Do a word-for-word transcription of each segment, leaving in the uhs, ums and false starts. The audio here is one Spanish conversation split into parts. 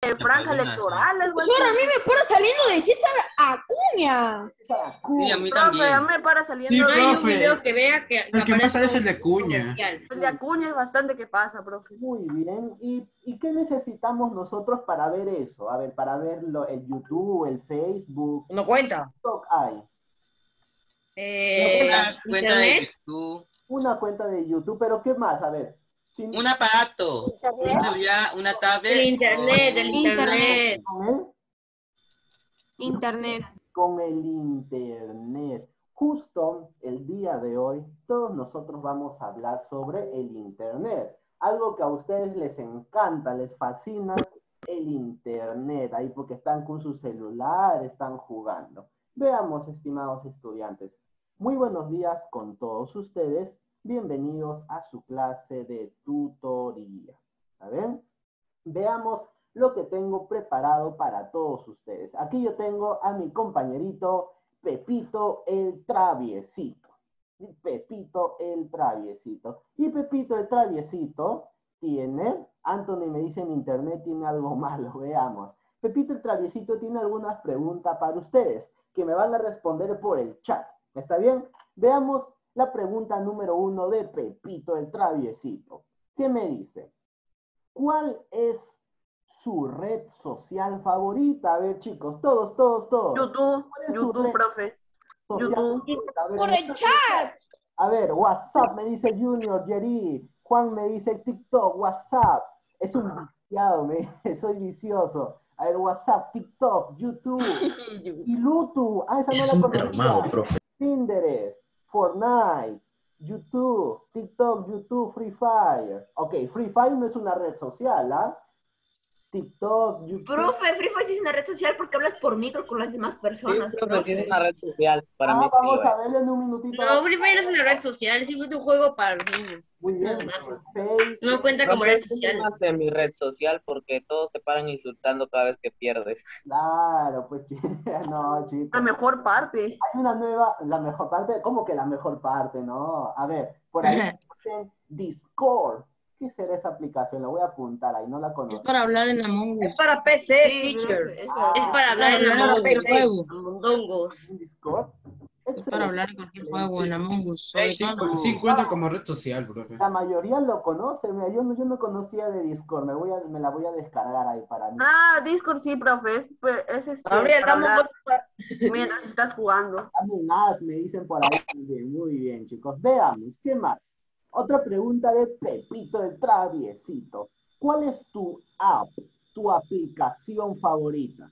franja electoral, algo así. Profesor, a mí me para saliendo de César Acuña. Sí, a mí Profe, a mí también. me para Sí, saliendo No hay un profe. video que vea que, que El que más sale es aparezca el de un Acuña. comercial. el de Acuña es bastante que pasa, profe. Muy bien. ¿Y, ¿Y qué necesitamos nosotros para ver eso? A ver, para verlo, el YouTube, el Facebook. No cuenta. TikTok hay. Eh, Una cuenta de internet, YouTube, Una cuenta de YouTube, pero ¿qué más? A ver. sin- un aparato, un celular, una tablet. el internet, el o- internet. ¿Con él? Internet. Con el internet. Justo el día de hoy, todos nosotros vamos a hablar sobre el internet. Algo que a ustedes les encanta, les fascina, el internet. Ahí porque están con su celular, están jugando. Veamos, estimados estudiantes. Muy buenos días con todos ustedes. Bienvenidos a su clase de tutoría. ¿A ver? Veamos lo que tengo preparado para todos ustedes. Aquí yo tengo a mi compañerito Pepito el Traviesito. Pepito el Traviesito. Y Pepito el Traviesito tiene, Anthony me dice en internet tiene algo malo, veamos. Pepito el Traviesito tiene algunas preguntas para ustedes que me van a responder por el chat. ¿Está bien? Veamos la pregunta número uno de Pepito el Traviesito. ¿Qué me dice? ¿Cuál es su red social favorita? A ver, chicos, todos, todos, todos. YouTube, ¿Cuál es su YouTube, red profe. social YouTube. favorita? A ver, Por el chat. A ver, WhatsApp me dice Junior, Jerry. Juan me dice TikTok, WhatsApp. Es un viciado, me soy vicioso. A ver, WhatsApp, TikTok, YouTube. Y Lutu. Ah, esa no Es la un conocía. traumado, profe. Pinterest, Fortnite, YouTube, TikTok, YouTube, Free Fire. Ok, Free Fire no es una red social, ¿ah? TikTok, YouTube. Profe, Free Fire sí es una red social porque hablas por micro con las demás personas. Sí, profe, sí es una red social. Para Ah, mí sí vamos lo a es. verlo en un minutito. No, Free Fire es una red social, es simplemente un juego para los niños. Muy bien. Nada más. Facebook. No cuenta como Profe, red es un social. tema de mi red social porque todos te paran insultando cada vez que pierdes. Claro, pues no, chicos. La mejor parte. Hay una nueva, la mejor parte, ¿cómo que la mejor parte? No, a ver, por ahí dicen Discord. ¿Qué será esa aplicación? La voy a apuntar ahí, no la Es conozco. para hablar en Among Es Us. para P C, Sí, teacher. es Ah, Es para hablar en Para hablar Among en cualquier Us. juego. Mondongos. ¿Un Discord? Es para hablar en cualquier juego en Among Us. Sobre Sí, todo. cu- sí cuenta como red social, profe. La mayoría lo conoce, mira, yo no, yo no conocía de Discord, me, voy a, me la voy a descargar ahí para mí. Ah, Discord sí, profe. Es, pues, es este, Gabriel, para dame hablar un mientras estás jugando. Among Us, me dicen por ahí. Muy bien, muy bien, chicos. Veamos, ¿qué más? Otra pregunta de Pepito el Traviesito. ¿Cuál es tu app, tu aplicación favorita?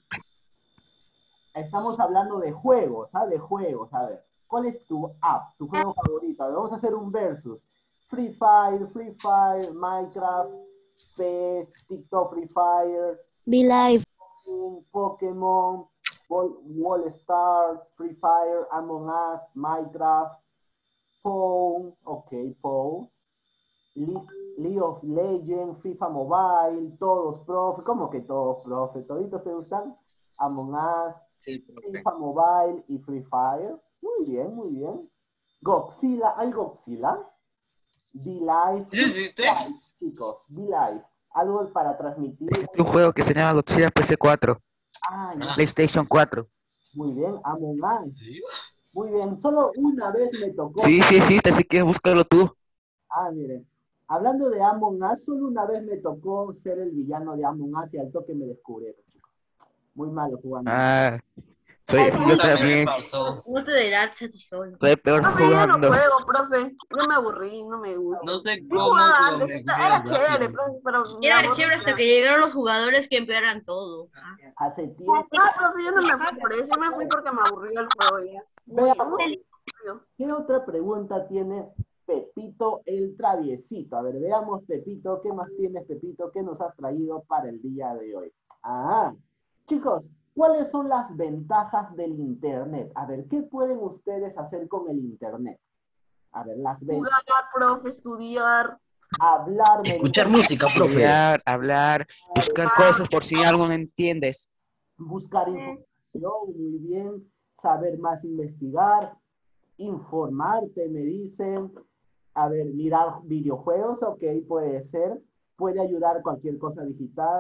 Estamos hablando de juegos, ¿ah? De juegos, a ver. ¿Cuál es tu app, tu juego favorito? A ver, vamos a hacer un versus. Free Fire, Free Fire, Minecraft, P E S, TikTok, Free Fire, Be Live. Pokémon, Wall, Wall Stars, Free Fire, Among Us, Minecraft, P O W, ok, P O W, League, League of Legends, FIFA Mobile, todos, profe, ¿cómo que todos, profe? ¿Toditos te gustan? Among Us, Sí, profe. FIFA Mobile y Free Fire. Muy bien, muy bien. Godzilla, ¿hay Godzilla? Be Live. ¿Sí existe? Live, chicos, Be Live. Algo para transmitir. Existe un juego que se llama Godzilla P C cuatro, Ah, ya. PlayStation cuatro. Muy bien, Among Us. Muy bien, solo una vez me tocó. Sí, sí existe, así que búscalo tú. Ah, miren. Hablando de Among Us, solo una vez me tocó ser el villano de Among Us y al toque me descubrieron, chicos. Muy malo jugando. Ah, soy, Ay, yo También también, me pasó. No te dirás satisfactorio. soy peor Profe, yo no jugando. juego, profe. Yo me aburrí, no me gusta. No sé Yo cómo. jugaba pero antes, me está- era quedé chévere, rápido. profe, pero me Era aburrí chévere hasta ya. que llegaron los jugadores que empeoran todo. Hace tiempo. No, profe, yo no me fui por eso, yo me fui porque me aburrió el juego ya. Muy, Veamos. muy aburrido. ¿Qué otra pregunta tiene Pepito el Traviesito? A ver, veamos, Pepito, ¿qué más tienes, Pepito? ¿Qué nos has traído para el día de hoy? Ah, chicos, ¿cuáles son las ventajas del Internet? A ver, ¿qué pueden ustedes hacer con el Internet? A ver, las ventajas. Jugar, profe, estudiar. Hablar. Escuchar música, profe. Estudiar, hablar, buscar cosas por si algo no entiendes. Buscar información, muy bien. Saber más, investigar. Informarte, me dicen. A ver, mirar videojuegos, ok, puede ser. Puede ayudar cualquier cosa digital.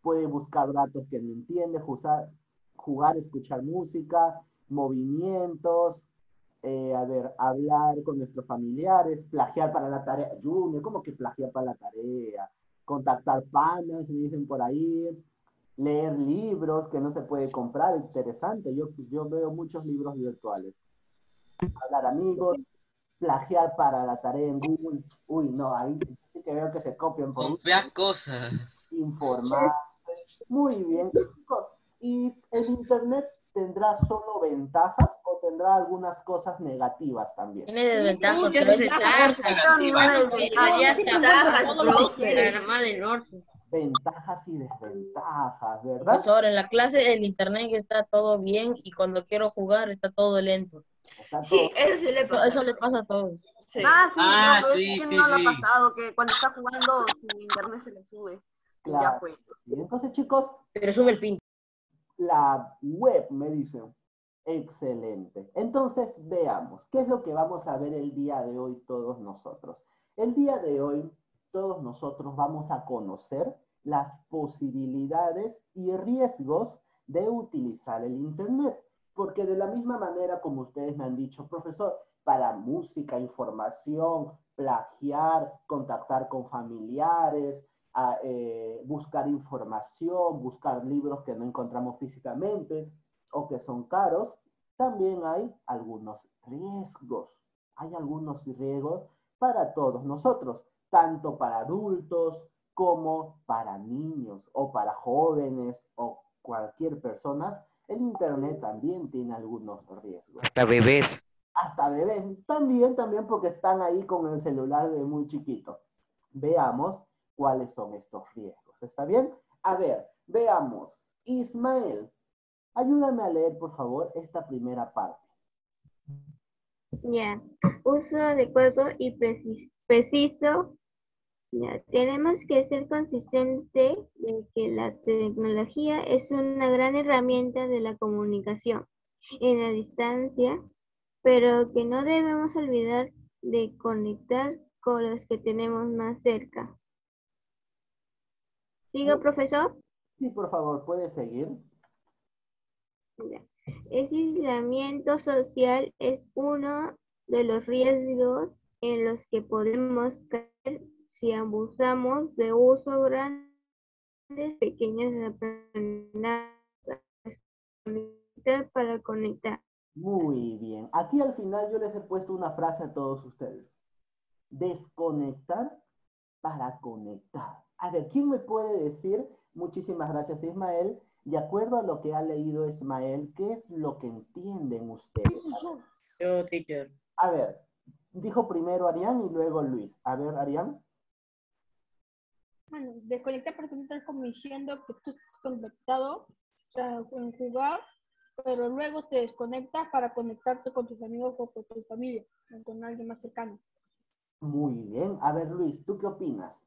puede buscar datos que no entiende, jugar, jugar, escuchar música, movimientos, eh, a ver, hablar con nuestros familiares, plagiar para la tarea. Junior, ¿cómo que plagiar para la tarea? Contactar panas, me dicen por ahí, leer libros que no se puede comprar, interesante. Yo, yo veo muchos libros virtuales. Hablar amigos, plagiar para la tarea en Google. Uy, no, ahí sí que veo que se copian por Copiar cosas. informarse. Muy bien, chicos. ¿Y el internet tendrá solo ventajas o tendrá algunas cosas negativas también? Tiene desventajas, Muchas pero es desventajas. Debería estar Profesor. la Armada del Norte. Ventajas y desventajas, ¿verdad? profesor, en la clase el internet está todo bien y cuando quiero jugar está todo lento. Está todo- Sí, eso sí le Eso, pasa. eso le pasa a todos. Sí. Ah, sí, Ah, no, pero sí, es que sí, no le sí. ha pasado que cuando está jugando su internet se le sube. Y ya Claro. fue. Y entonces, chicos, Pero sube el pin. la web, me dicen. Excelente. Entonces, veamos, ¿qué es lo que vamos a ver el día de hoy todos nosotros? El día de hoy, todos nosotros vamos a conocer las posibilidades y riesgos de utilizar el Internet. Porque de la misma manera como ustedes me han dicho, profesor, para música, información, plagiar, contactar con familiares, a, eh, buscar información, buscar libros que no encontramos físicamente o que son caros, también hay algunos riesgos. Hay algunos riesgos para todos nosotros, tanto para adultos como para niños o para jóvenes o cualquier persona. El Internet también tiene algunos riesgos. Hasta bebés. Hasta bebés. También, también porque están ahí con el celular de muy chiquito. Veamos cuáles son estos riesgos. ¿Está bien? A ver, veamos. Ismael, ayúdame a leer, por favor, esta primera parte. Ya, uso adecuado y preci- preciso. Ya, tenemos que ser conscientes de que la tecnología es una gran herramienta de la comunicación en la distancia, pero que no debemos olvidar de conectar con los que tenemos más cerca. ¿Sigo, profesor? Sí, por favor, ¿puede seguir? Ya. Ese aislamiento social es uno de los riesgos en los que podemos caer si abusamos de uso grandes, pequeñas amenazas para conectar. Muy bien. Aquí al final yo les he puesto una frase a todos ustedes. Desconectar para conectar. A ver, ¿quién me puede decir? Muchísimas gracias, Ismael. De acuerdo a lo que ha leído Ismael, ¿qué es lo que entienden ustedes? Yo, teacher. A ver, dijo primero Arián y luego Luis. A ver, Arián. Bueno, desconectar para conectar como diciendo que tú estás conectado, o sea, en jugar, pero luego te desconectas para conectarte con tus amigos o con tu familia, o con alguien más cercano. Muy bien. A ver, Luis, ¿tú qué opinas?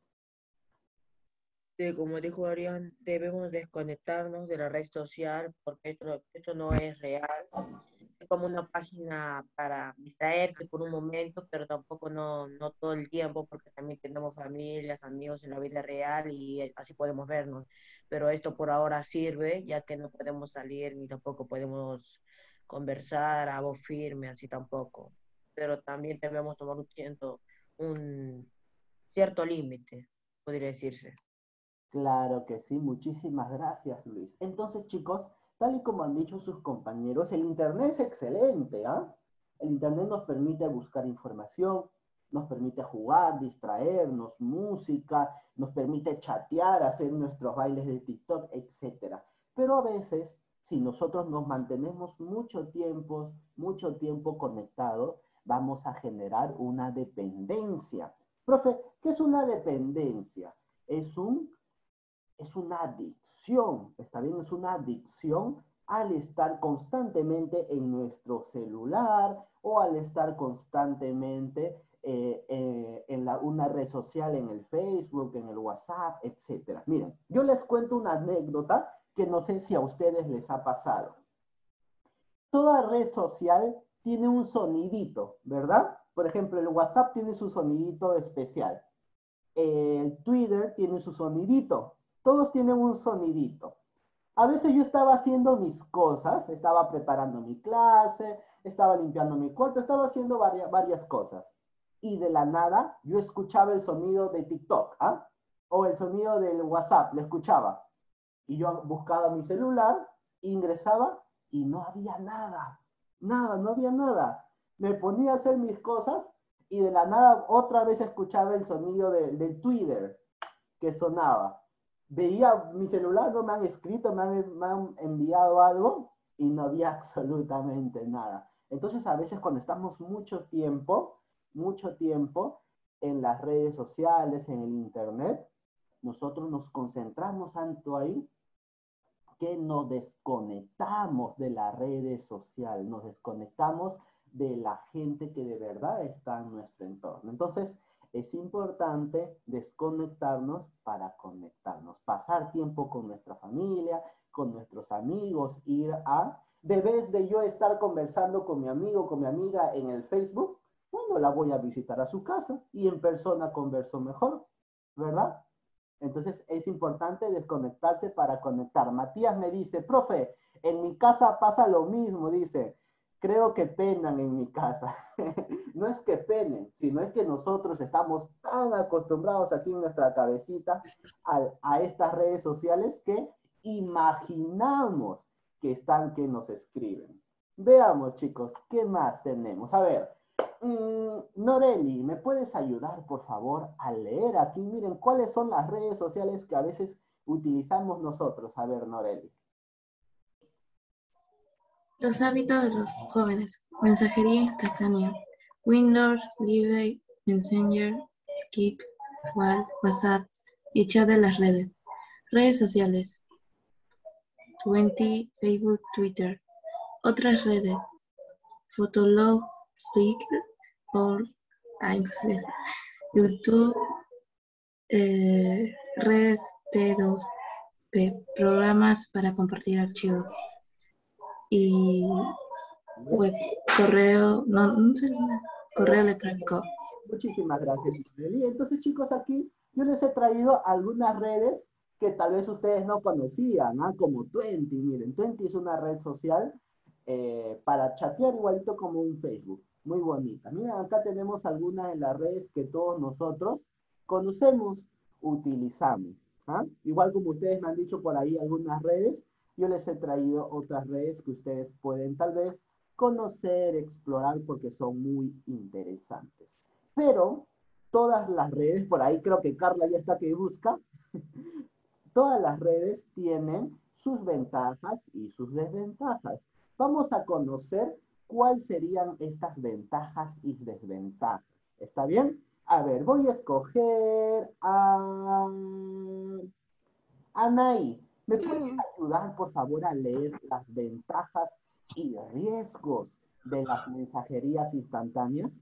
Sí, como dijo Arián, debemos desconectarnos de la red social porque esto, esto no es real. Es como una página para distraerte por un momento, pero tampoco no, no todo el tiempo, porque también tenemos familias, amigos en la vida real y así podemos vernos. Pero esto por ahora sirve, ya que no podemos salir ni tampoco podemos conversar a voz firme, así tampoco. Pero también debemos tomar un cierto, un cierto límite, podría decirse. Claro que sí, muchísimas gracias, Luis. Entonces, chicos, tal y como han dicho sus compañeros, el Internet es excelente, ¿ah? El Internet nos permite buscar información, nos permite jugar, distraernos, música, nos permite chatear, hacer nuestros bailes de TikTok, etcétera. Pero a veces, si nosotros nos mantenemos mucho tiempo, mucho tiempo conectados, vamos a generar una dependencia. Profe, ¿qué es una dependencia? Es un Es una adicción, ¿está bien? Es una adicción al estar constantemente en nuestro celular o al estar constantemente eh, eh, en la, una red social, en el Facebook, en el WhatsApp, etcétera. Miren, yo les cuento una anécdota que no sé si a ustedes les ha pasado. Toda red social tiene un sonidito, ¿verdad? Por ejemplo, el WhatsApp tiene su sonidito especial. El Twitter tiene su sonidito. todos tienen un sonidito. A veces yo estaba haciendo mis cosas, estaba preparando mi clase, estaba limpiando mi cuarto, estaba haciendo varias, varias cosas. Y de la nada yo escuchaba el sonido de TikTok, ¿ah? O el sonido del WhatsApp, lo escuchaba. Y yo buscaba mi celular, ingresaba y no había nada. Nada, no había nada. Me ponía a hacer mis cosas y de la nada otra vez escuchaba el sonido de, de Twitter que sonaba. Veía mi celular, no me han escrito, me han, me han enviado algo y no había absolutamente nada. Entonces a veces cuando estamos mucho tiempo, mucho tiempo en las redes sociales, en el internet, nosotros nos concentramos tanto ahí que nos desconectamos de las redes sociales, nos desconectamos de la gente que de verdad está en nuestro entorno. Entonces, es importante desconectarnos para conectarnos, pasar tiempo con nuestra familia, con nuestros amigos, ir a, de vez de yo estar conversando con mi amigo, con mi amiga en el Facebook, bueno, la voy a visitar a su casa y en persona converso mejor, ¿verdad? Entonces es importante desconectarse para conectar. Matías me dice, profe, en mi casa pasa lo mismo, dice, creo que penan en mi casa. No es que penen, sino es que nosotros estamos tan acostumbrados aquí en nuestra cabecita a, a estas redes sociales que imaginamos que están, que nos escriben. Veamos, chicos, ¿qué más tenemos? A ver, mmm, Noreli, ¿me puedes ayudar, por favor, a leer aquí? Miren, ¿cuáles son las redes sociales que a veces utilizamos nosotros? A ver, Noreli. Los hábitos de los jóvenes. Mensajería instantánea. Windows, Live, Messenger, Skype, WhatsApp y chat de las redes. Redes sociales. veinte, Facebook, Twitter. Otras redes. Fotolog, Flickr, por YouTube, eh, redes P dos P, programas para compartir archivos. Y web, correo, no, no sé, correo electrónico. Muchísimas gracias, Noreli. Entonces, chicos, aquí yo les he traído algunas redes que tal vez ustedes no conocían, ¿eh? Como veinte. Miren, veinte es una red social eh, para chatear igualito como un Facebook. Muy bonita. Miren, acá tenemos algunas de las redes que todos nosotros conocemos, utilizamos. ¿Ah? Igual como ustedes me han dicho por ahí algunas redes, yo les he traído otras redes que ustedes pueden tal vez conocer, explorar, porque son muy interesantes. Pero todas las redes, por ahí creo que Carla ya está que busca, todas las redes tienen sus ventajas y sus desventajas. Vamos a conocer cuáles serían estas ventajas y desventajas. ¿Está bien? A ver, voy a escoger a Anaí. ¿Me puedes ayudar, por favor, a leer las ventajas y riesgos de las mensajerías instantáneas?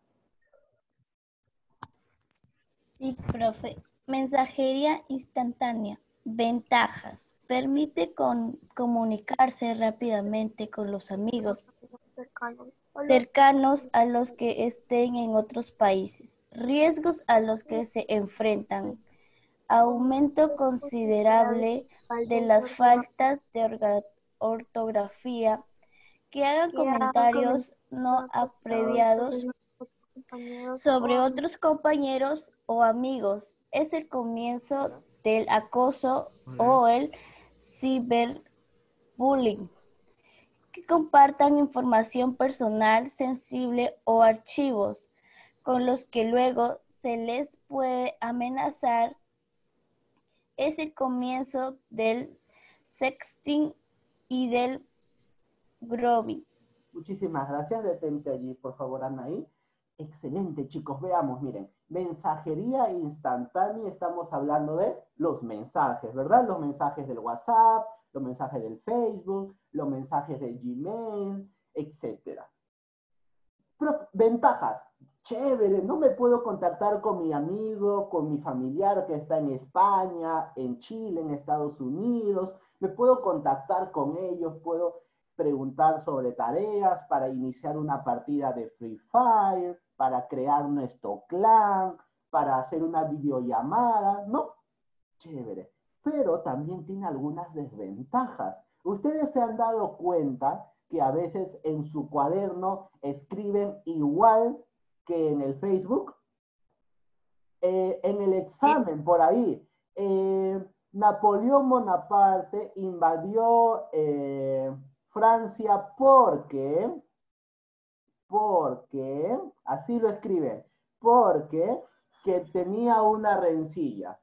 Sí, profe. Mensajería instantánea. Ventajas. Permite con, comunicarse rápidamente con los amigos cercanos a los que estén en otros países. Riesgos a los que se enfrentan. Aumento considerable de las faltas de ortografía, que hagan comentarios no apropiados sobre otros compañeros o amigos. Es el comienzo del acoso o el ciberbullying. Que compartan información personal sensible o archivos con los que luego se les puede amenazar. Es el comienzo del sexting y del grooming. Muchísimas gracias. Detente allí, por favor, Anaí. Excelente, chicos. Veamos, miren. Mensajería instantánea, estamos hablando de los mensajes, ¿verdad? Los mensajes del WhatsApp, los mensajes del Facebook, los mensajes de Gmail, etcétera. Pero, ventajas. Chévere, no me puedo contactar con mi amigo, con mi familiar que está en España, en Chile, en Estados Unidos. Me puedo contactar con ellos, puedo preguntar sobre tareas para iniciar una partida de Free Fire, para crear nuestro clan, para hacer una videollamada, ¿no? Chévere. pero también tiene algunas desventajas. Ustedes se han dado cuenta que a veces en su cuaderno escriben igual que en el Facebook. Eh, en el examen, por ahí, eh, Napoleón Bonaparte invadió eh, Francia porque, porque, así lo escriben, porque que tenía una rencilla.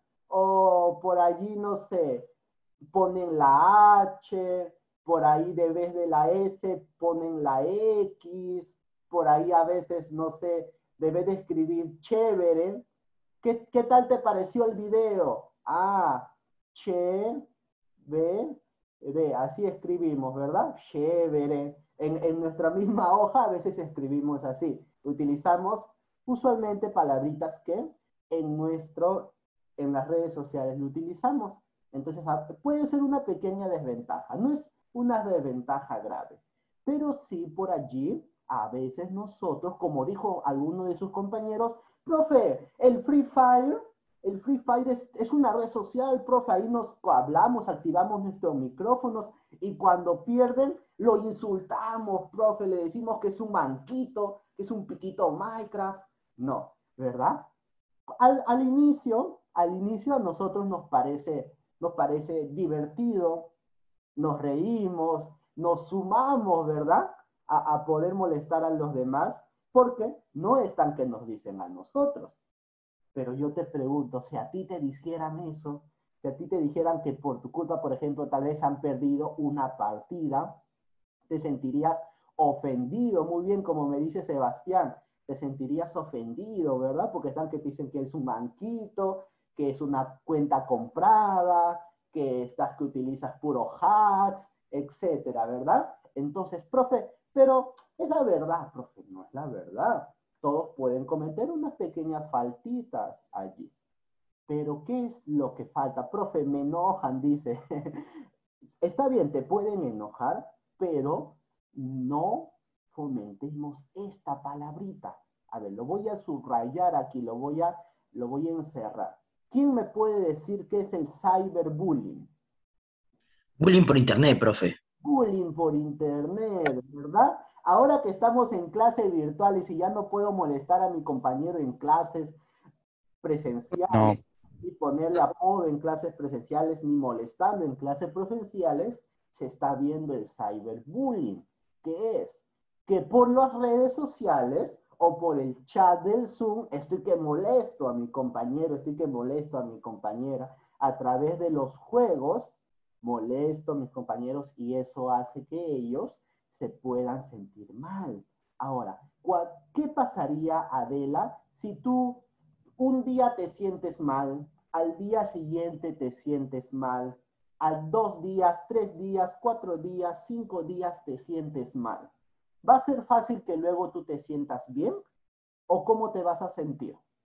O por allí, no sé, ponen la H, por ahí de vez de la S ponen la X, por ahí a veces, no sé, de vez de escribir chévere. ¿Qué, qué tal te pareció el video? Ah, che, ve, ve, así escribimos, ¿verdad? Chévere. En, en nuestra misma hoja a veces escribimos así. Utilizamos usualmente palabritas que en nuestro, en las redes sociales lo utilizamos. Entonces puede ser una pequeña desventaja. No es una desventaja grave, pero sí por allí a veces nosotros, como dijo alguno de sus compañeros, profe, el Free Fire, el Free Fire es, es una red social, profe, ahí nos hablamos, activamos nuestros micrófonos y cuando pierden lo insultamos, profe, le decimos que es un manquito, que es un piquito Minecraft. No, ¿verdad? Al, al inicio, al inicio a nosotros nos parece, nos parece divertido, nos reímos, nos sumamos, ¿verdad? A, a poder molestar a los demás, porque no es tan que nos dicen a nosotros. Pero yo te pregunto, si a ti te dijeran eso, si a ti te dijeran que por tu culpa, por ejemplo, tal vez han perdido una partida, te sentirías ofendido, muy bien, como me dice Sebastián, te sentirías ofendido, ¿verdad? Porque están que te dicen que es un manquito, que es una cuenta comprada, que estás que utilizas puro hacks, etcétera, ¿verdad? Entonces, profe, pero es la verdad, profe, no es la verdad. Todos pueden cometer unas pequeñas faltitas allí. Pero, ¿qué es lo que falta? Profe, me enojan, dice. Está bien, te pueden enojar, pero no fomentemos esta palabrita. A ver, lo voy a subrayar aquí, lo voy a, lo voy a encerrar. ¿Quién me puede decir qué es el cyberbullying? Bullying por internet, profe. Bullying por internet, ¿verdad? Ahora que estamos en clases virtuales y ya no puedo molestar a mi compañero en clases presenciales, No. y ponerle apodo en clases presenciales, ni molestarlo en clases presenciales, se está viendo el cyberbullying. ¿Qué es? Que por las redes sociales o por el chat del Zoom, estoy que molesto a mi compañero, estoy que molesto a mi compañera, a través de los juegos, molesto a mis compañeros y eso hace que ellos se puedan sentir mal. Ahora, ¿qué pasaría, Adela, si tú un día te sientes mal, al día siguiente te sientes mal, a dos días, tres días, cuatro días, cinco días te sientes mal? ¿Va a ser fácil que luego tú te sientas bien? ¿O cómo te vas a sentir?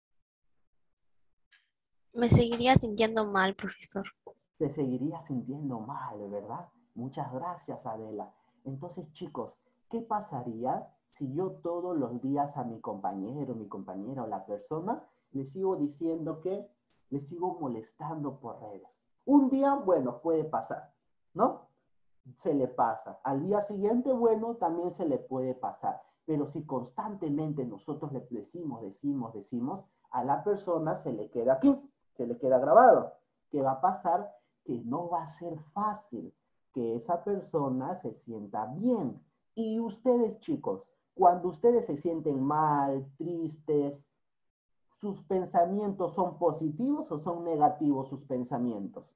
Me seguiría sintiendo mal, profesor. Te seguirías sintiendo mal, ¿verdad? Muchas gracias, Adela. Entonces, chicos, ¿qué pasaría si yo todos los días a mi compañero, mi compañera o la persona le sigo diciendo que le sigo molestando por redes? Un día, bueno, puede pasar, ¿no? Se le pasa. Al día siguiente, bueno, también se le puede pasar. Pero si constantemente nosotros le decimos, decimos, decimos, a la persona se le queda aquí, se le queda grabado. ¿Qué va a pasar? Que no va a ser fácil que esa persona se sienta bien. Y ustedes, chicos, cuando ustedes se sienten mal, tristes, ¿sus pensamientos son positivos o son negativos sus pensamientos?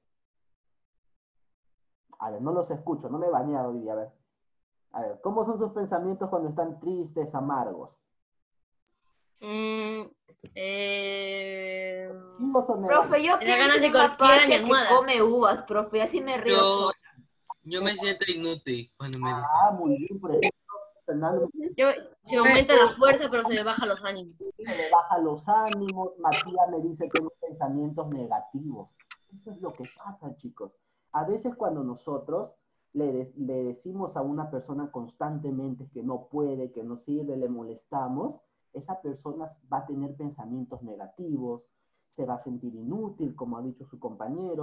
A ver, no los escucho, no me he bañado hoy día, a ver. A ver, ¿cómo son sus pensamientos cuando están tristes, amargos? Mm, eh... Profe, yo Me da pienso ganas en de un golpear a mi mapache que almohada. come uvas, profe, así me río Yo, sola. yo me siento inútil cuando me dicen. Ah, muy bien, por ejemplo, Fernando. Yo, se me aumenta la fuerza, pero se me bajan los ánimos. Se le baja los ánimos. Matías me dice que tengo pensamientos negativos. Eso es lo que pasa, chicos. A veces cuando nosotros le, de, le decimos a una persona constantemente que no puede, que no sirve, le molestamos, esa persona va a tener pensamientos negativos, se va a sentir inútil, como ha dicho su compañero,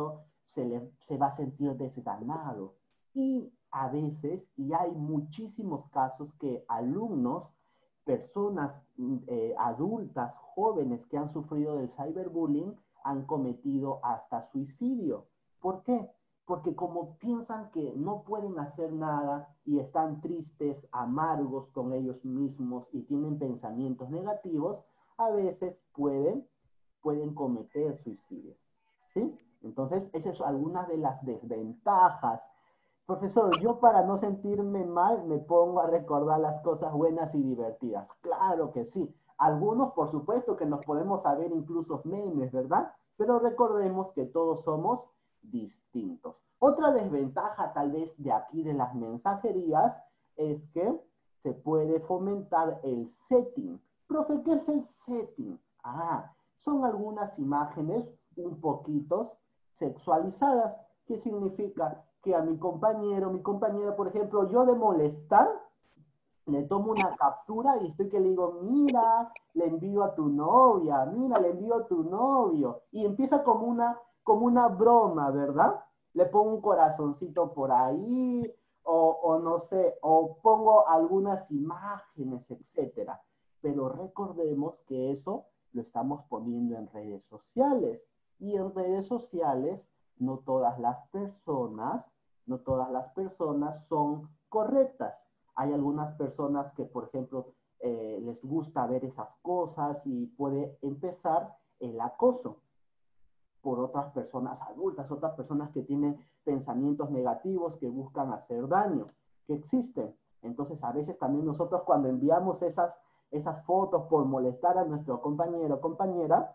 se, le, se va a sentir desganado. Y a veces, y hay muchísimos casos que alumnos, personas eh, adultas, jóvenes que han sufrido del cyberbullying, han cometido hasta suicidio. ¿Por qué? Porque como piensan que no pueden hacer nada y están tristes, amargos con ellos mismos y tienen pensamientos negativos, a veces pueden, pueden cometer suicidio. ¿Sí? Entonces, esas son algunas de las desventajas. Profesor, yo para no sentirme mal me pongo a recordar las cosas buenas y divertidas. Claro que sí. Algunos, por supuesto, que nos podemos saber incluso memes, ¿verdad? Pero recordemos que todos somos distintos. Otra desventaja tal vez de aquí de las mensajerías es que se puede fomentar el setting. Profe, ¿qué es el setting? Ah, son algunas imágenes un poquito sexualizadas. ¿Qué significa? Que a mi compañero, mi compañera, por ejemplo, yo de molestar, le tomo una captura y estoy que le digo, mira, le envío a tu novia, mira, le envío a tu novio. Y empieza como una, como una broma, ¿verdad? Le pongo un corazoncito por ahí, o, o no sé, o pongo algunas imágenes, etcétera. Pero recordemos que eso lo estamos poniendo en redes sociales. Y en redes sociales, no todas las personas, no todas las personas son correctas. Hay algunas personas que, por ejemplo, eh, les gusta ver esas cosas y puede empezar el acoso por otras personas adultas, otras personas que tienen pensamientos negativos, que buscan hacer daño, que existen. Entonces, a veces también nosotros cuando enviamos esas, esas fotos por molestar a nuestro compañero o compañera,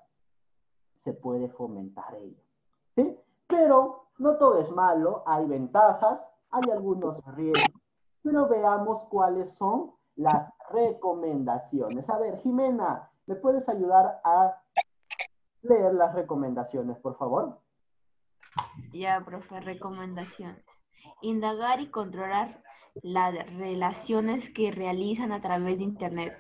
se puede fomentar ello. ¿Sí? Pero no todo es malo, hay ventajas, hay algunos riesgos, pero veamos cuáles son las recomendaciones. A ver, Jimena, ¿me puedes ayudar a leer las recomendaciones, por favor? Ya, profe, recomendaciones. Indagar y controlar las relaciones que realizan a través de Internet.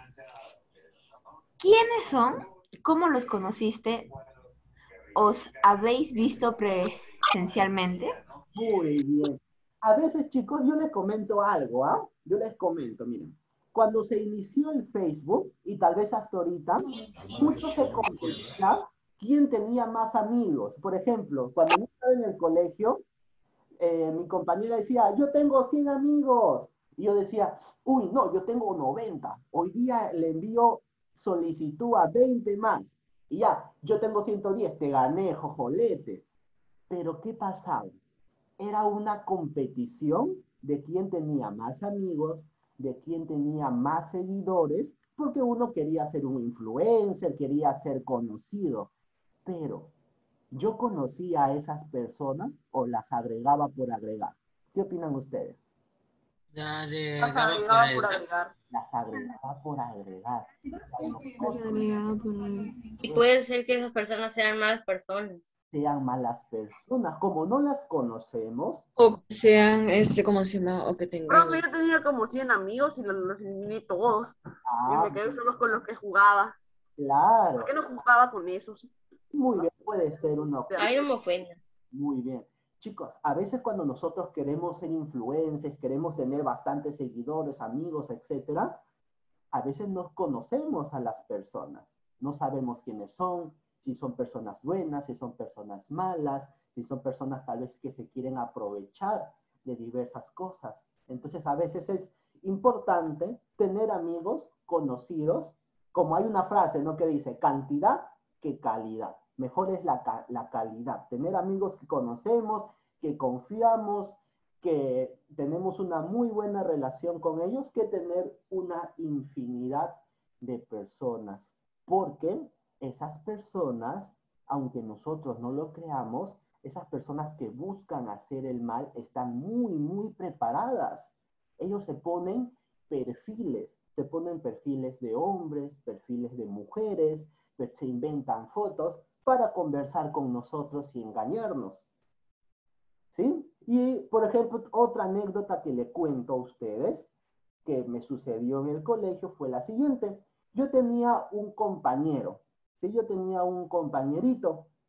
¿Quiénes son? ¿Cómo los conociste? ¿Os habéis visto presencialmente? Muy bien. A veces, chicos, yo les comento algo, ¿ah? Yo les comento, miren. Cuando se inició el Facebook, y tal vez hasta ahorita, mucho se competía quién tenía más amigos. Por ejemplo, cuando yo estaba en el colegio, eh, mi compañera decía, yo tengo cien amigos. Y yo decía, uy, no, yo tengo noventa. Hoy día le envío solicitud a veinte más. Y ya, yo tengo ciento diez, te gané, jojolete. Pero ¿qué pasaba? Era una competición de quién tenía más amigos, de quién tenía más seguidores, porque uno quería ser un influencer, quería ser conocido. Pero yo conocía a esas personas o las agregaba por agregar. ¿Qué opinan ustedes? Ya Las agregaba por agregar. Las agregaba por agregar. Y puede ser que esas personas sean malas personas. Sean malas personas, como no las conocemos. O que sean, este, ¿cómo se llama? O que tengan... Profe, yo tenía como cien amigos y los, los eliminé todos. Ah, y me quedé solo con los que jugaba. Claro. ¿Por qué no jugaba con esos? Muy bien, puede ser una opción. Ay, no me ofenda. Muy bien. Chicos, a veces cuando nosotros queremos ser influencers, queremos tener bastantes seguidores, amigos, etcétera, a veces no conocemos a las personas. No sabemos quiénes son, si son personas buenas, si son personas malas, si son personas tal vez que se quieren aprovechar de diversas cosas. Entonces, a veces es importante tener amigos conocidos, como hay una frase, ¿no?, que dice, cantidad que calidad. Mejor es la, la calidad. Tener amigos que conocemos, que confiamos, que tenemos una muy buena relación con ellos, que tener una infinidad de personas. Porque esas personas, aunque nosotros no lo creamos, esas personas que buscan hacer el mal están muy, muy preparadas. Ellos se ponen perfiles, se ponen perfiles de hombres, perfiles de mujeres, se inventan fotos para conversar con nosotros y engañarnos. ¿Sí? Y, por ejemplo, otra anécdota que le cuento a ustedes, que me sucedió en el colegio, fue la siguiente. Yo tenía un compañero, ¿sí? Yo tenía un compañerito,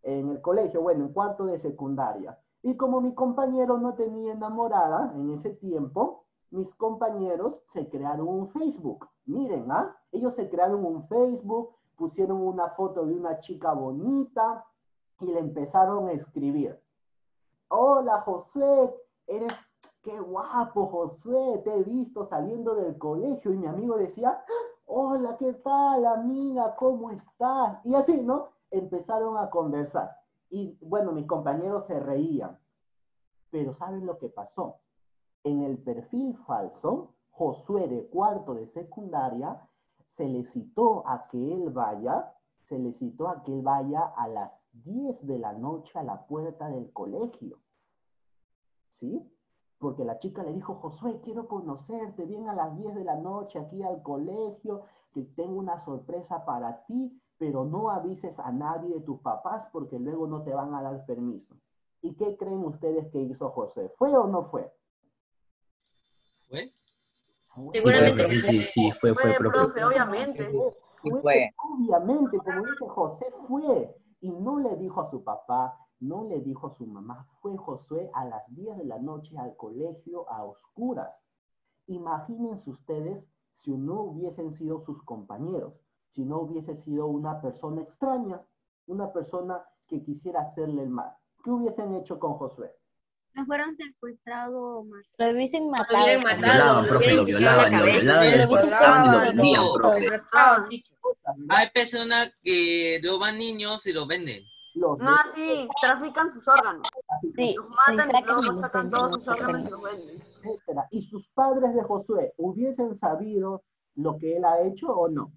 en el colegio, bueno, en cuarto de secundaria. Y como mi compañero no tenía enamorada en ese tiempo, mis compañeros se crearon un Facebook. Miren, ¿ah? Ellos se crearon un Facebook, pusieron una foto de una chica bonita y le empezaron a escribir. Hola, Josué, eres, qué guapo, Josué, te he visto saliendo del colegio. Y mi amigo decía, hola, ¿qué tal, amiga? ¿Cómo estás? Y así, ¿no? Empezaron a conversar. Y bueno, mis compañeros se reían. Pero ¿saben lo que pasó? En el perfil falso, Josué de cuarto de secundaria, se le citó a que él vaya, se le citó a que él vaya a las diez de la noche a la puerta del colegio. ¿Sí? Porque la chica le dijo, Josué, quiero conocerte, ven a las diez de la noche aquí al colegio, que tengo una sorpresa para ti, pero no avises a nadie de tus papás porque luego no te van a dar permiso. ¿Y qué creen ustedes que hizo José? ¿Fue o no fue? ¿Fue? Seguramente Sí, sí, sí, fue, fue, Fue, profe. profe, obviamente. Fue, fue. obviamente, como dice José, fue. Y no le dijo a su papá, no le dijo a su mamá, fue Josué a las diez de la noche al colegio a oscuras. Imagínense ustedes si no hubiesen sido sus compañeros, si no hubiese sido una persona extraña, una persona que quisiera hacerle el mal. ¿Qué hubiesen hecho con Josué? No fueron secuestrados o matados. Lo hubiesen lo matado. hubieran Lo matado. violaban, le profe, lo hubieran quitado la violaban, lo cabeza. violaban, y Lo después hubiesen pasaban y lo secuestrado. vendían, No. profe. Mataban, teacher. Hay personas que roban niños y los venden. Los No, sí, trafican sus órganos. Sí, Los se matan y sacan luego y los los sacan venden, todos los sus órganos y sacan. los venden. etcétera. ¿Y sus padres de Josué hubiesen sabido lo que él ha hecho o no?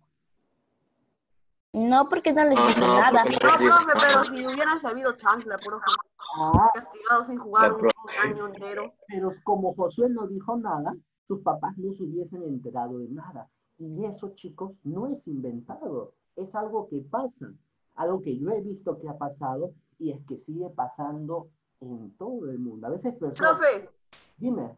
No, porque no les dijo nada. No, profe, pero si hubieran sabido chancla, profe. Ah, Castigados sin jugar un, un año entero. pero como Josué no dijo nada, sus papás no se hubiesen enterado de nada. Y eso, chicos, no es inventado. Es algo que pasa. Algo que yo he visto que ha pasado y es que sigue pasando en todo el mundo. A veces personas... Profe, Dime.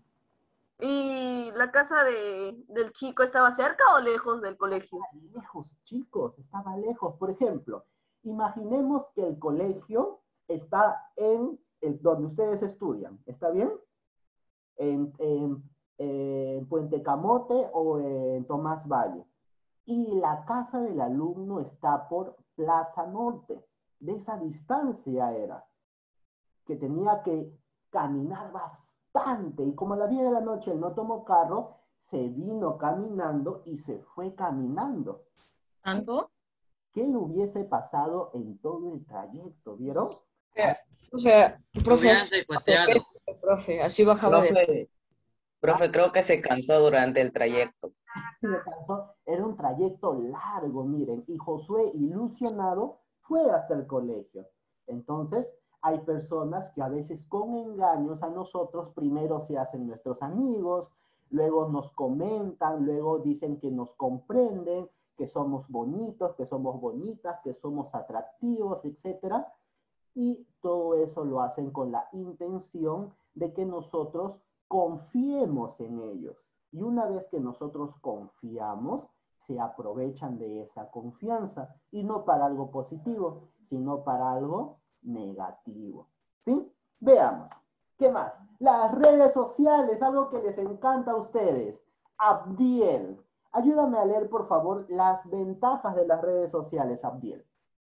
¿y la casa de, del chico estaba cerca o lejos del colegio? Lejos, chicos, estaba lejos. Por ejemplo, imaginemos que el colegio está en el, donde ustedes estudian, ¿está bien? En, en, en Puente Camote o en Tomás Valle. Y la casa del alumno está por Plaza Norte. De esa distancia era, que tenía que caminar bastante. Y como a las diez de la noche él no tomó carro, se vino caminando y se fue caminando. ¿Tanto? ¿Qué le hubiese pasado en todo el trayecto? ¿Vieron? O sea, Lo profe, hubieran secuestrado. profe, así bajaba de... Profe, profe, creo que se cansó durante el trayecto. Le cansó. Era un trayecto largo, miren, y Josué, ilusionado, fue hasta el colegio. Entonces, hay personas que a veces con engaños a nosotros primero se hacen nuestros amigos, luego nos comentan, luego dicen que nos comprenden, que somos bonitos, que somos bonitas, que somos atractivos, etcétera. Y todo eso lo hacen con la intención de que nosotros confiemos en ellos. Y una vez que nosotros confiamos, se aprovechan de esa confianza. Y no para algo positivo, sino para algo negativo. ¿Sí? Veamos. ¿Qué más? Las redes sociales, algo que les encanta a ustedes. Abdiel, ayúdame a leer, por favor, las ventajas de las redes sociales, Abdiel.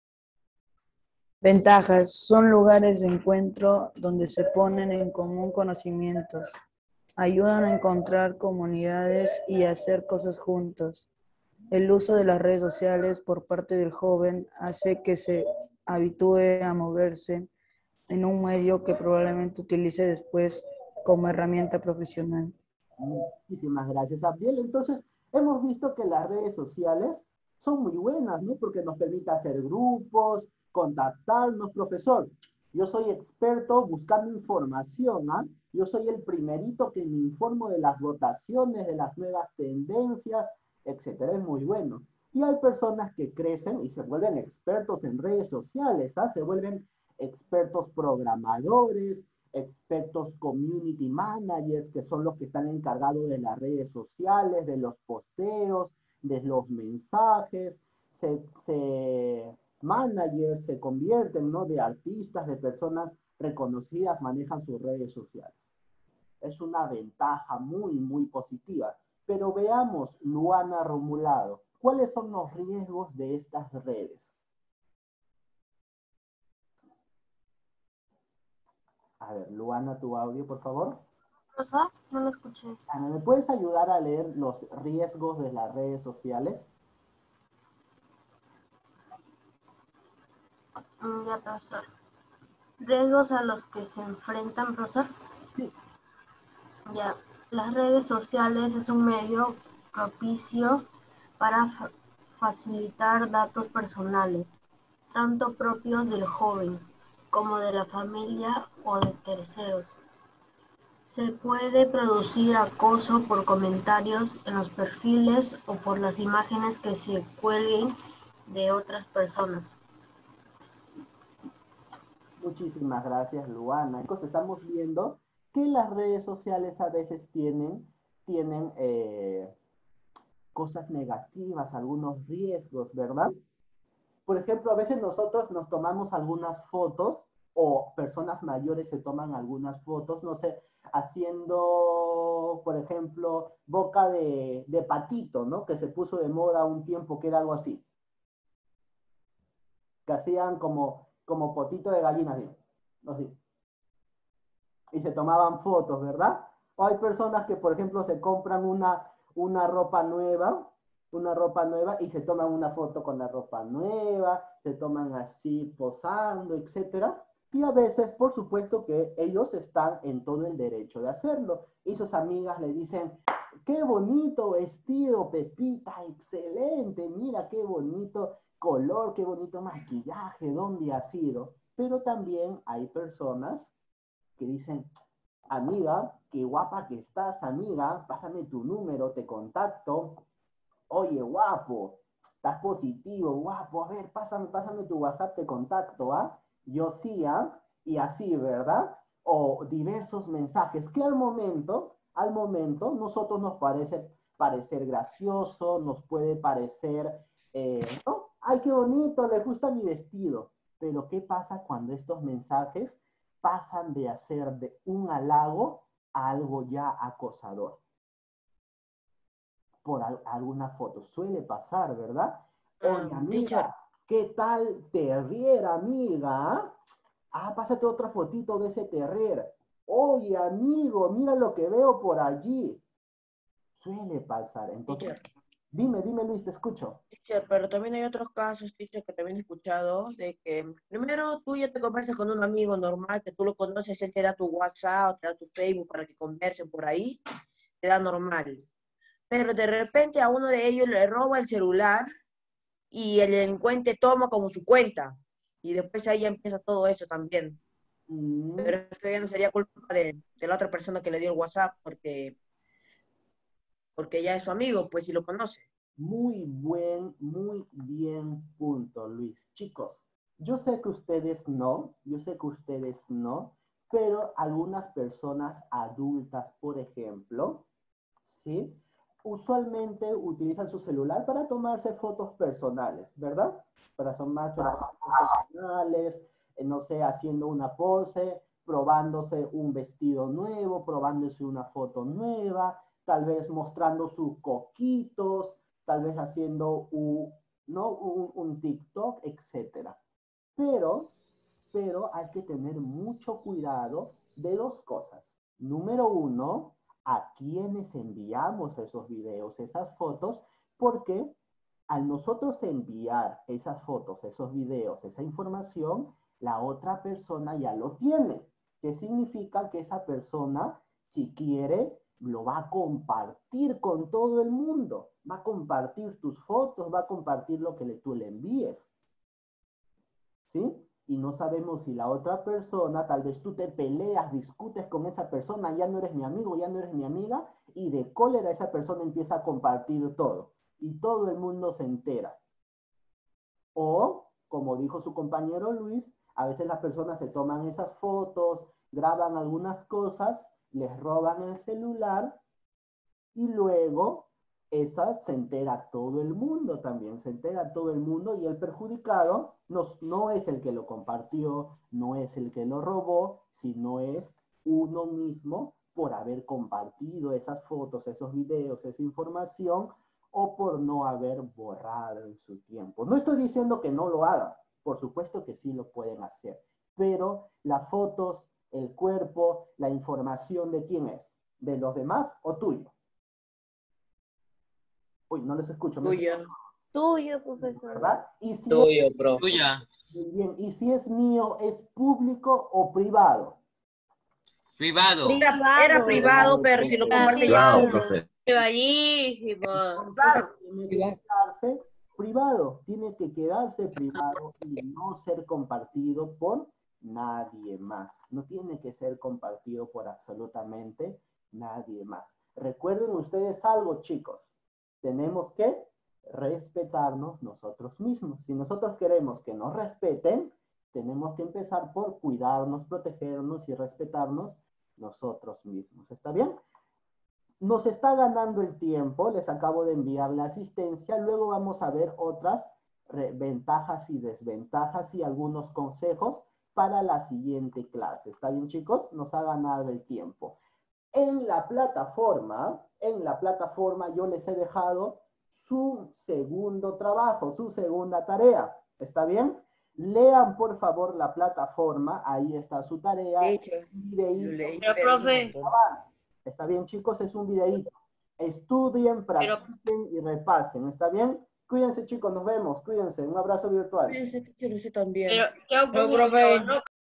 Ventajas. Son lugares de encuentro donde se ponen en común conocimientos. Ayudan a encontrar comunidades y a hacer cosas juntos. El uso de las redes sociales por parte del joven hace que se habitúe a moverse en un medio que probablemente utilice después como herramienta profesional. Muchísimas gracias, Abdiel. Entonces, hemos visto que las redes sociales son muy buenas, ¿no? Porque nos permite hacer grupos, contactarnos. Profesor, yo soy experto buscando información, ¿ah? Yo soy el primerito que me informo de las votaciones, de las nuevas tendencias, etcétera. Es muy bueno. Y hay personas que crecen y se vuelven expertos en redes sociales, ¿ah? Se vuelven expertos programadores, expertos community managers, que son los que están encargados de las redes sociales, de los posteos, de los mensajes. Se, se, managers se convierten, ¿no? De artistas, de personas reconocidas, manejan sus redes sociales. Es una ventaja muy, muy positiva. Pero veamos, Luana Romulado, ¿cuáles son los riesgos de estas redes? A ver, Luana, tu audio, por favor. Rosa, no lo escuché. Ana, ¿me puedes ayudar a leer los riesgos de las redes sociales? Mm, Ya, profesor. Riesgos a los que se enfrentan, profesor. Sí. Ya, las redes sociales es un medio propicio para fa- facilitar datos personales, tanto propios del joven como de la familia o de terceros. Se puede producir acoso por comentarios en los perfiles o por las imágenes que se cuelguen de otras personas. Muchísimas gracias, Luana. Entonces estamos viendo que las redes sociales a veces tienen, tienen eh, cosas negativas, algunos riesgos, ¿verdad? Por ejemplo, a veces nosotros nos tomamos algunas fotos o personas mayores se toman algunas fotos, no sé, haciendo, por ejemplo, boca de, de patito, ¿no? Que se puso de moda un tiempo que era algo así. Que hacían como, como potito de gallina, así, así. Y se tomaban fotos, ¿verdad? O hay personas que, por ejemplo, se compran una, una ropa nueva, una ropa nueva y se toman una foto con la ropa nueva, se toman así posando, etcétera. Y a veces, por supuesto, que ellos están en todo el derecho de hacerlo. Y sus amigas le dicen, qué bonito vestido, Pepita, excelente, mira qué bonito color, qué bonito maquillaje, ¿dónde has ido? Pero también hay personas que dicen, amiga, qué guapa que estás, amiga, pásame tu número, te contacto. Oye, guapo, estás positivo, guapo, a ver, pásame, pásame tu WhatsApp, te contacto, ¿ah? Yo sí, ¿ah? Y así, ¿verdad? O diversos mensajes que al momento, al momento, nosotros nos parece parecer gracioso, nos puede parecer, eh, ¿no? Ay, qué bonito, le gusta mi vestido. Pero ¿qué pasa cuando estos mensajes pasan de hacer de un halago a algo ya acosador? Por al- alguna foto. Suele pasar, ¿verdad? Oye, Um, amiga, teacher, ¿qué tal terrier, amiga? Ah, pásate otra fotito de ese terrier. Oye, amigo, mira lo que veo por allí. Suele pasar. Entonces, teacher, dime, dime, Luis, te escucho. teacher, pero también hay otros casos, teacher, que también he escuchado, de que primero tú ya te conversas con un amigo normal, que tú lo conoces, él te da tu WhatsApp, te da tu Facebook para que conversen por ahí, te da normal. Pero de repente a uno de ellos le roba el celular y el delincuente toma como su cuenta. Y después ahí ya empieza todo eso también. Mm, Pero esto ya no sería culpa de, de la otra persona que le dio el WhatsApp, porque, porque ya es su amigo, pues si lo conoce. Muy buen, muy bien punto, Luis. Chicos, yo sé que ustedes no, yo sé que ustedes no, pero algunas personas adultas, por ejemplo, ¿sí? Usualmente utilizan su celular para tomarse fotos personales, ¿verdad? Para tomarse fotos personales, eh, no sé, haciendo una pose, probándose un vestido nuevo, probándose una foto nueva, tal vez mostrando sus coquitos, tal vez haciendo un, ¿no? un, un TikTok, etcétera. Pero, pero hay que tener mucho cuidado de dos cosas. Número uno, a quienes enviamos esos videos, esas fotos, porque al nosotros enviar esas fotos, esos videos, esa información, la otra persona ya lo tiene. ¿Qué significa? Que esa persona, si quiere, lo va a compartir con todo el mundo. Va a compartir tus fotos, va a compartir lo que le, tú le envíes. ¿Sí? Y no sabemos si la otra persona, tal vez tú te peleas, discutes con esa persona, ya no eres mi amigo, ya no eres mi amiga, y de cólera esa persona empieza a compartir todo. Y todo el mundo se entera. O, como dijo su compañero Luis, a veces las personas se toman esas fotos, graban algunas cosas, les roban el celular y luego esa se entera todo el mundo también, se entera todo el mundo y el perjudicado no, no es el que lo compartió, no es el que lo robó, sino es uno mismo por haber compartido esas fotos, esos videos, esa información o por no haber borrado en su tiempo. No estoy diciendo que no lo hagan, por supuesto que sí lo pueden hacer, pero las fotos, el cuerpo, la información de quién es, de los demás o tuyo. Uy, no les escucho. ¿Me Tuyo. escucho? Tuyo, profesor. ¿Verdad? Y si Tuyo, es, profe. Tuya. muy bien, y si es mío, ¿es público o privado? Privado. Era, era privado, pero si lo comparte ya. Privado, profe. Privadísimo. Claro, tiene que quedarse privado, tiene que quedarse privado y no ser compartido por nadie más. No tiene que ser compartido por absolutamente nadie más. Recuerden ustedes algo, chicos. Tenemos que respetarnos nosotros mismos. Si nosotros queremos que nos respeten, tenemos que empezar por cuidarnos, protegernos y respetarnos nosotros mismos. ¿Está bien? Nos está ganando el tiempo, les acabo de enviar la asistencia, luego vamos a ver otras ventajas y desventajas y algunos consejos para la siguiente clase. ¿Está bien, chicos? Nos ha ganado el tiempo. En la plataforma, en la plataforma yo les he dejado su segundo trabajo, su segunda tarea. ¿Está bien? Lean, por favor, la plataforma. Ahí está su tarea. Videíto. Pero, profe. ¿Está bien, chicos? Es un videíto. Estudien, practiquen y repasen. ¿Está bien? Cuídense, chicos. Nos vemos. Cuídense. Un abrazo virtual. Cuídense, teacher, usted también. Pero, ¿qué Pero, oposición? profe. No,